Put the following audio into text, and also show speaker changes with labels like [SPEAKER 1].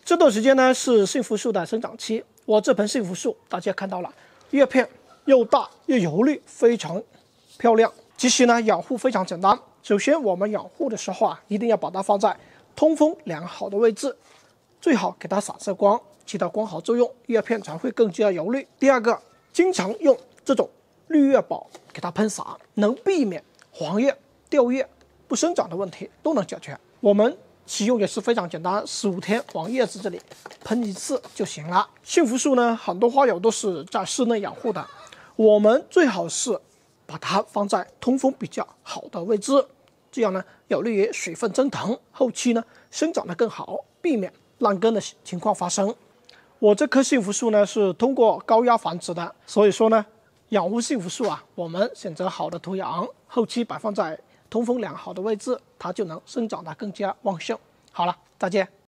[SPEAKER 1] 这段时间呢是幸福树的生长期，我这盆幸福树大家看到了，叶片又大又油绿，非常漂亮。其实呢养护非常简单，首先我们养护的时候啊，一定要把它放在通风良好的位置，最好给它散射光，起到光合作用，叶片才会更加油绿。第二个，经常用这种绿叶宝给它喷洒，能避免黄叶、掉叶、不生长的问题都能解决。我们使用也是非常简单，15天往叶子这里喷一次就行了。幸福树呢，很多花友都是在室内养护的，我们最好是把它放在通风比较好的位置，这样呢有利于水分蒸腾，后期呢生长得更好，避免烂根的情况发生。我这棵幸福树呢是通过高压繁殖的，所以说呢养护幸福树啊，我们选择好的土壤，后期摆放在通风良好的位置，它就能生长得更加旺盛。好了，再见。